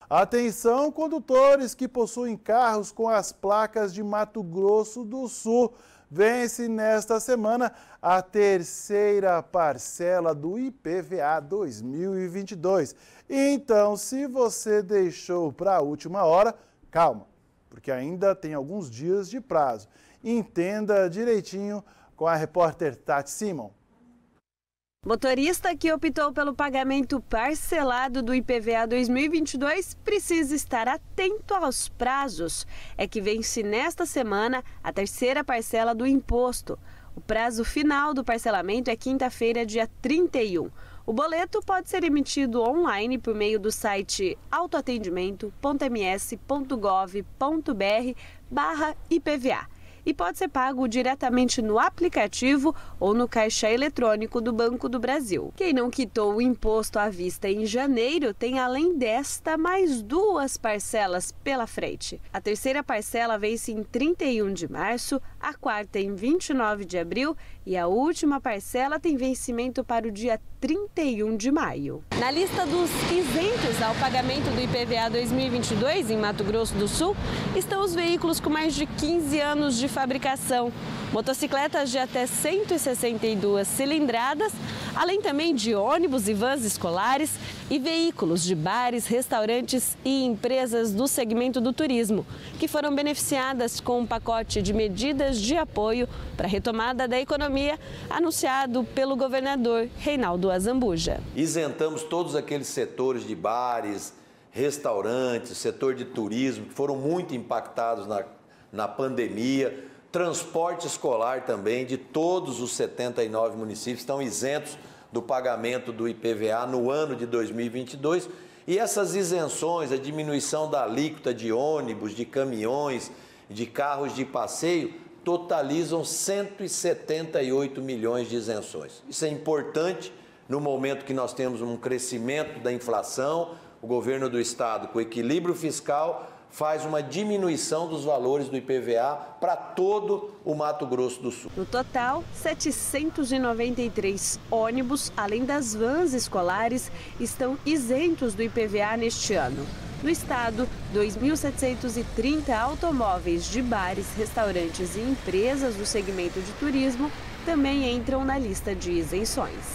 Atenção, condutores que possuem carros com as placas de Mato Grosso do Sul. Vence nesta semana a terceira parcela do IPVA 2022. Então, se você deixou para a última hora, calma, porque ainda tem alguns dias de prazo. Entenda direitinho com a repórter Tati Simon. Motorista que optou pelo pagamento parcelado do IPVA 2022 precisa estar atento aos prazos. É que vence nesta semana a terceira parcela do imposto. O prazo final do parcelamento é quinta-feira, dia 31. O boleto pode ser emitido online por meio do site autoatendimento.ms.gov.br/IPVA. E pode ser pago diretamente no aplicativo ou no caixa eletrônico do Banco do Brasil. Quem não quitou o imposto à vista em janeiro tem, além desta, mais duas parcelas pela frente. A terceira parcela vence em 31 de março, a quarta em 29 de abril e a última parcela tem vencimento para o dia 31 de maio. Na lista dos isentos ao pagamento do IPVA 2022 em Mato Grosso do Sul estão os veículos com mais de 15 anos de fabricação, motocicletas de até 162 cilindradas, além também de ônibus e vans escolares e veículos de bares, restaurantes e empresas do segmento do turismo, que foram beneficiadas com um pacote de medidas de apoio para a retomada da economia anunciado pelo governador Reinaldo Azambuja. Isentamos todos aqueles setores de bares, restaurantes, setor de turismo, que foram muito impactados na pandemia. Transporte escolar também, de todos os 79 municípios, estão isentos do pagamento do IPVA no ano de 2022. E essas isenções, a diminuição da alíquota de ônibus, de caminhões, de carros de passeio, totalizam 178 milhões de isenções. Isso é importante no momento que nós temos um crescimento da inflação. O governo do estado, com equilíbrio fiscal, faz uma diminuição dos valores do IPVA para todo o Mato Grosso do Sul. No total, 793 ônibus, além das vans escolares, estão isentos do IPVA neste ano. No estado, 2.730 automóveis de bares, restaurantes e empresas do segmento de turismo também entram na lista de isenções.